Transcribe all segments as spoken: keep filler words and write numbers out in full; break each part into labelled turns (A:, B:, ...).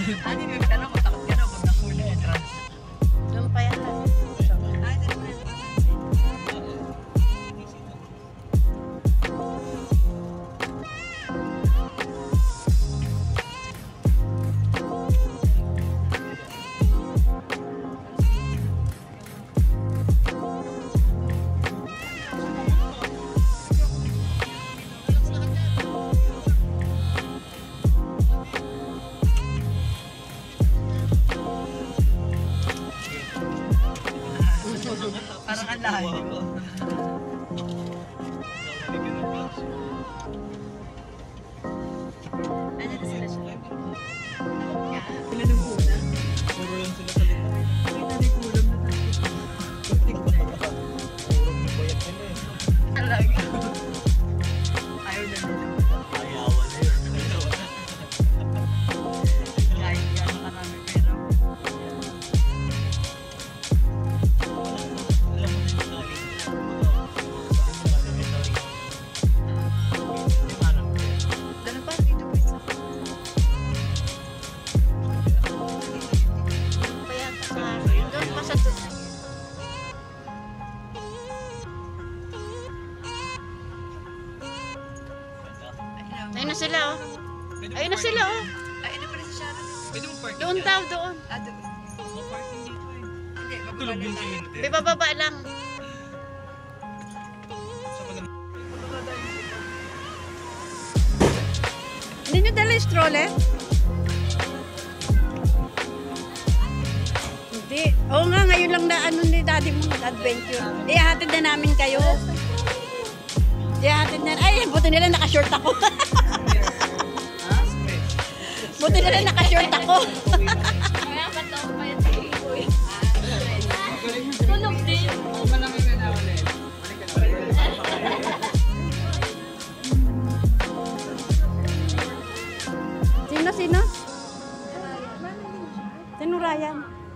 A: Ano yung tanong ko, takot ka na pag nakuli yung trans.
B: Doon pa yan lang.
A: Parang ang lahat. Ano na sila siya? Sila nung una?
C: Puro lang sila sa lima.
A: Kita may kulam na tayo.
C: Puro may bayat nila eh.
A: Talaga. Ayaw na nila.
C: Ayawan na yun. Ayawan na.
A: Kahit yan makarami pero.
C: Alam mo na yung story.
A: Ganun pa, dito po isa.
B: Pa yan sa doon pa sa doon. Ayun na sila oh. Ayun na sila oh.
A: Ay, ano pala si Sharon?
C: Pwede mo parking
B: Doon
C: dyan.
B: daw doon.
A: Ah, doon.
C: Mga parking dito eh.
A: Hindi, bababa
C: Tulog
A: na
C: yung
A: tayo.
C: cliente.
B: May bababa lang.
C: Sa pag-
B: Hindi nyo dala yung stroller? Hindi. Oo nga, ngayon lang na ano ni daddy mo nag-adventure. Ihahatid na namin kayo. Ihahatid na. Ay, buti nila naka-short ako. Buti nila naka-short ako.
D: Kaya ba't ako pa yan sa iboy? Tulog din.
A: Malaki ka na ulit.
B: Sino, sino? Sino Ryan?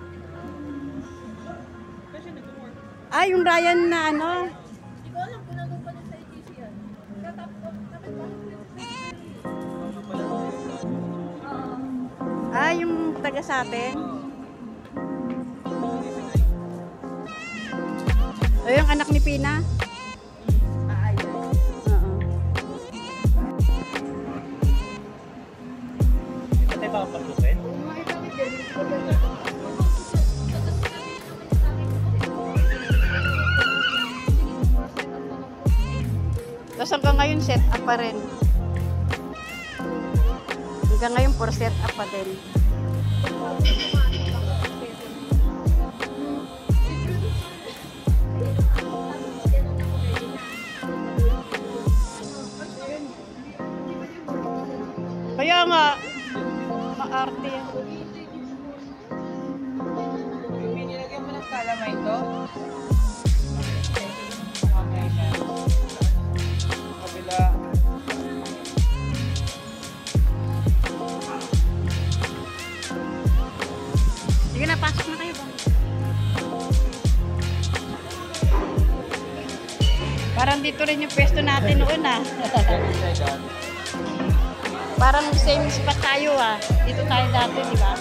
B: Ah, yung Ryan na ano?
D: Hindi ko alam kung nandun pa din sa I T C yan. Katapos, bakit ba?
B: Ah, yung taga sa atin? O, yung anak ni Pina? Oo.
C: Ito tayo papasukin.
B: Tapos hanggang ngayon set up pa rin. Hanggang ngayon for set up pa din. Kaya nga, maarte yan.
A: Nilagyan mo ng calamine to?
C: Kabila.
B: Sige na, pasok na kayo ba? Parang dito rin yung pwesto natin noon ah. Parang same spot tayo ah. Dito tayo dati, di ba?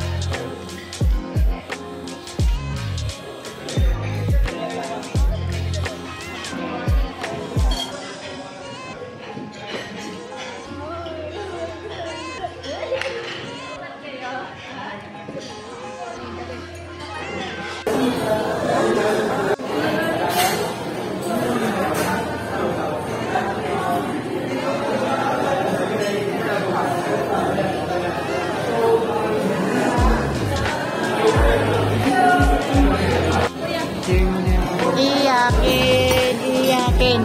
B: Iyakin, iyakin.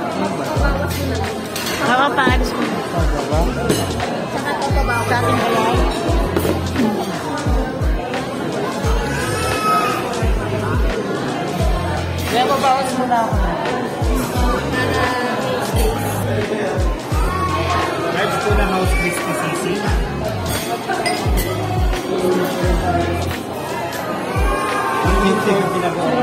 B: Oo, paalis mo. Saka ito babaw. Sa akin ba yan?
A: Kaya mabawas muna ako.
C: Vibes ko na house crispy sisig. Ang minti yung ginagawa.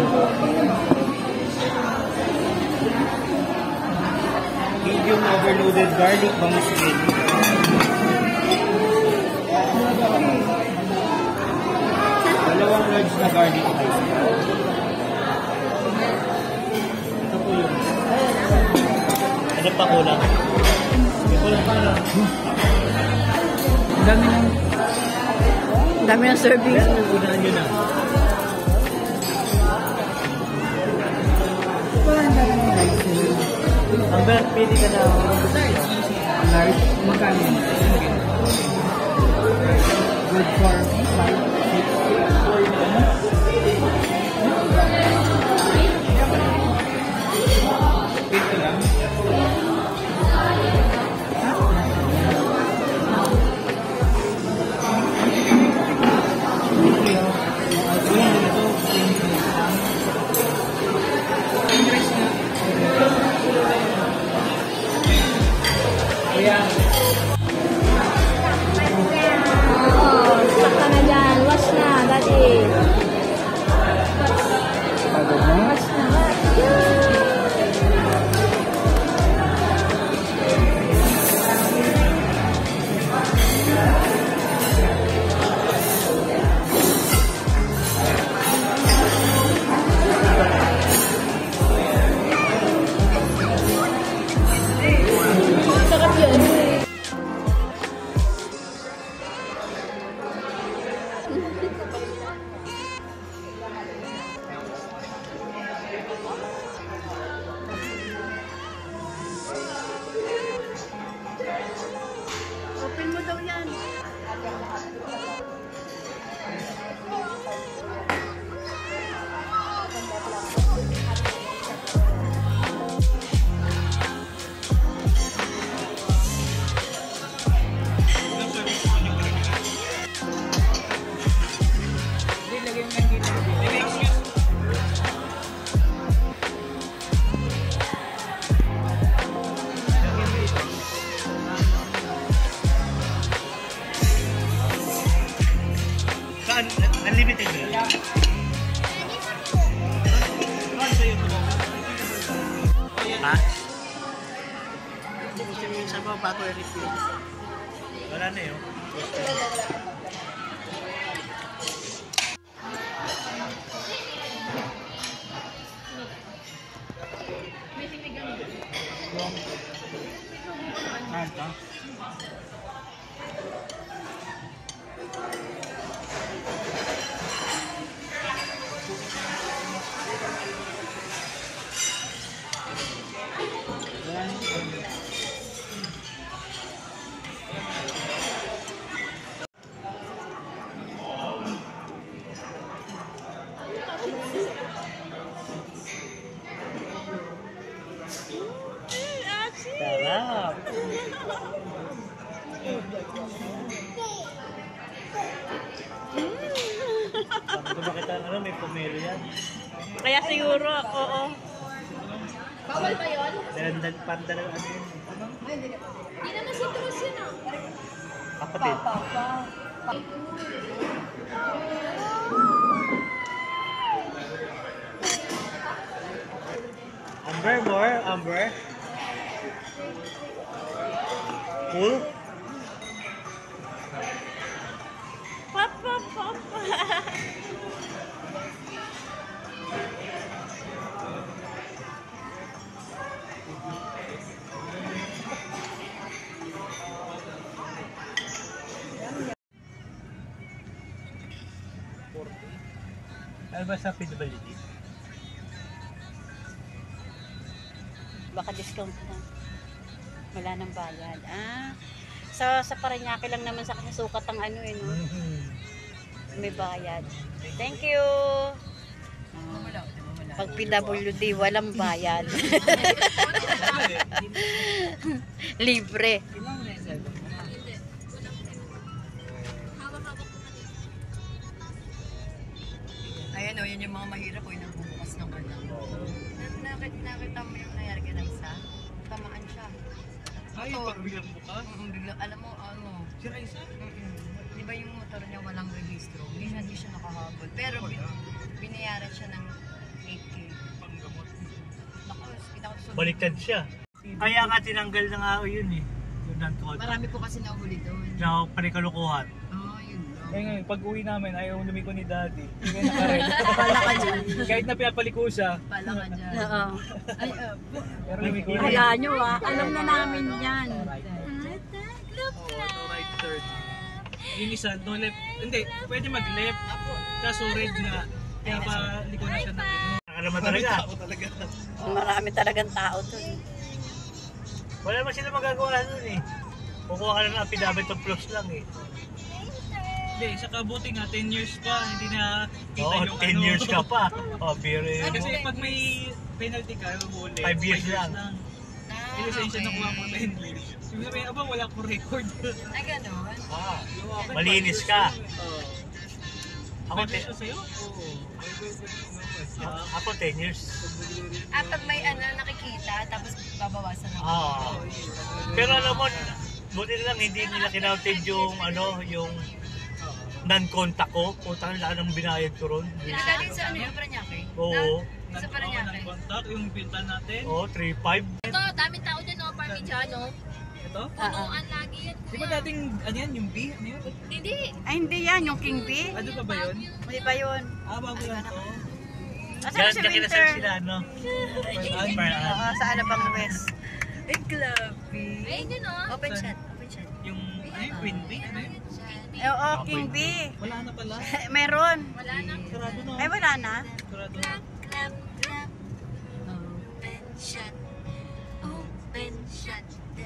C: Medium overloaded garlic bangus gravy. sa garlic rice. Ito po yung... Ano pa kulang? May kulang pa lang. Ang dami ng...
B: Ang dami ng serving.
C: Yes, unahan nyo na. Ang best, pili ka na. Large, magkano yun? Good for five, six, four Pito lang. Kuya.
B: Oo, stop ka na dyan. Wash na, daddy.
C: Pagod na?
B: Wash na, wash. Sarap yun. Open mo daw yan.
C: Saan? Unlimited ba yan? Ha? Sa mga bago i-refill. Wala na yun. Ah, ito? Sarap! Bakit ba kita, ano, may pomelo yan?
B: Kaya siguro, oo.
D: Bawal ba yun?
C: Dalandan, pandan, ano yun?
D: Hindi naman citrus yun ah.
C: Kapatid. Amber, more? Amber? Cool?
B: Pop, pop, pop.
C: Ano ba sa P W D?
B: Baka discount na. Wala nang bayad. Ah, so, sa Parañaque lang naman sa kasukat ang ano eh, no? May bayad. Thank you! Ah, pag P W D, walang bayad. Libre.
A: Ayan o, yun yung mga mahirap o yung nagbubukas ng kanya. Nakit, nakita mo yung nangyari kay Raisa? Tamaan siya.
C: Ay, pag biglang bukas?
A: Mm, bigla, alam mo, ano,
C: Si Raisa?
A: mm, di ba yung motor niya walang rehistro? Hindi siya, hindi siya nakahabol. Pero bin, binayaran siya ng eight K.
C: Panggamot.
A: Naku, kita ko sa...
C: Baliktad siya. Kaya nga tinanggal na nga yun eh. Yung non-code.
A: Marami po kasi nahuli doon.
C: Na panikalukuhan.
A: Oo, oh, yun lang.
C: Kaya ngayon, pag uwi namin, ayaw lumiko ni daddy. Kaya nakared. Pala ka dyan. Kahit na pinapaliko siya.
A: Pala ka dyan.
B: Oo.
A: Ay, uh,
C: Pero lumiko rin.
B: Kaya nyo ah, alam na namin yan.
C: Right. Oh, no right turn. Yung isa, no left. Hindi, pwede mag-left. Kaso red nga. Kaya pa liko na siya na. Nakalaman talaga. talaga.
B: Marami talagang tao to eh.
C: Wala naman sila magagawa nun eh. Kukuha ka lang ng affidavit of plus lang eh. Hindi, sa kabuti nga, ten years pa, hindi na kita
E: Oo,
C: yung
E: ten
C: ano.
E: years ka pa. Oh, beer eh.
C: Kasi pag may penalty ka, huli.
E: Five years lang.
A: ah,
C: Yung lisensya
A: okay.
C: na kuha mo ten years. Yung sabihin, aba, wala akong record.
A: Ay, gano'n.
E: Ah,
C: Yung akin,
E: malinis
C: five
E: ka.
C: years lang. Oo.
E: Ako,
C: Five
E: te-
C: years na sa'yo? Oo.
E: ah, ako ten years.
A: Ah, pag may ano nakikita, tapos babawasan ng
E: Ah. Pero alam mo, buti na lang hindi nila kinounted yung ano, yung non-contact ko. Putang lahat ng binayad ko ron.
A: Pinagaling sa ano yung Paranaque?
E: Oo.
A: Na, sa Paranaque.
C: Contact, yung pinta natin.
E: Oo, three five.
D: Ito, daming tao dyan, no? Parmigiano.
C: Ito?
D: Punuan lagi yan.
C: Di ba dating, ano yan, yung B? Ano yun?
D: Hindi.
B: Ay hindi yan, yung King B.
C: Ano pa ba yun?
B: Hindi ba yun?
C: Ah, bago lang to.
B: Asan
E: Yan,
B: si
E: yan
B: Winter?
E: kinasal sila, no?
C: Ay,
B: Oo, sa Alabang West.
A: Ay, clubby.
D: Ayun yun, no?
A: Open shot, open shot.
C: Yung, ano yung Queen B? Ano yun?
B: Oo, King B.
C: Wala na pala.
B: Meron.
D: Wala na.
C: Sarado na.
B: Ay wala na.
C: Sarado na.
D: Clap, clap. Open shot. Open shot.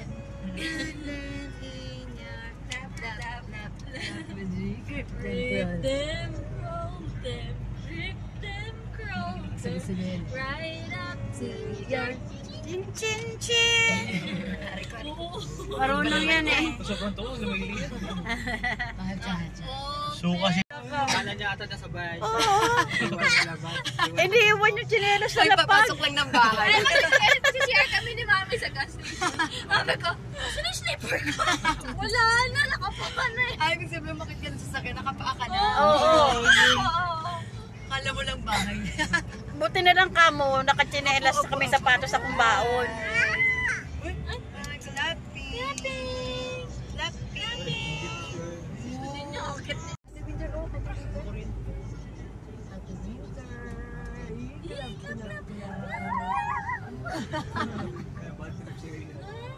D: Clap, clap, clap. Rip them, roll them, rip them, crawl them, right up to your
B: Chin chin chin. Marunong yan eh.
C: Sobrang to, lumili.
A: Mahal siya.
E: Suka si...
C: Kala niya ata nasa bahay.
B: Oo. Hindi iwan yung chinelas sa
A: Ay,
B: lapag.
A: papasok lang ng bahay.
D: Kasi-share kami ni Mami sa gas station. Sabi ko, sino yung slipper ko? Wala na, nakapapa na eh.
A: Ay, ibig sabihin makit ka sa sakyan, nakapaa ka na.
B: Oo.
D: Oo.
A: Kala mo lang bahay.
B: Buti na lang kamo, nakachinelas kami sapatos sa kumbaon.
A: Uy, ay, Slappy. Slappy.
D: Hindi niya akit.
A: Ate Winter, oh, Ate Winter. Ate Winter. Club, club, club.